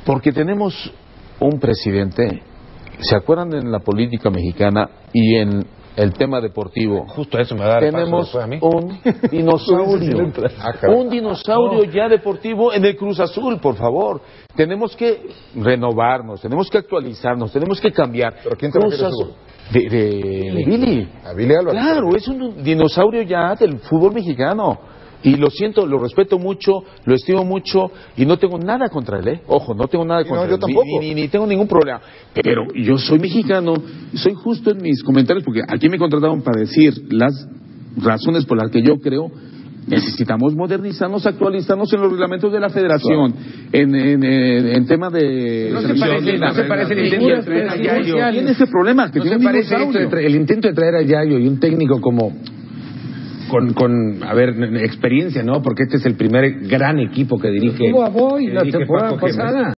Porque tenemos un presidente, ¿se acuerdan en la política mexicana y en el tema deportivo? Justo eso me da el tenemos paso a mí. un dinosaurio ya deportivo en el Cruz Azul, por favor. Tenemos que renovarnos, tenemos que actualizarnos, tenemos que cambiar. ¿Pero quién te refieres tú? De Billy. A Billy Álvarez. Claro, es un dinosaurio ya del fútbol mexicano. Y lo siento, lo respeto mucho, lo estimo mucho y no tengo nada contra él, ¿eh? Ojo, no tengo nada contra él. Yo tampoco. Ni tengo ningún problema. Pero yo soy mexicano, soy justo en mis comentarios porque aquí me contrataron para decir las razones por las que yo creo necesitamos modernizarnos, actualizarnos en los reglamentos de la federación, en tema de... No se parece el intento de traer a Yayo. Tiene ese problema, que no tiene se un parece dinosaurio. el intento de traer a Yayo y un técnico como... Con experiencia, ¿no? Porque este es el primer gran equipo que dirige. Estuvo a Boy la temporada Paco Gémez. pasada.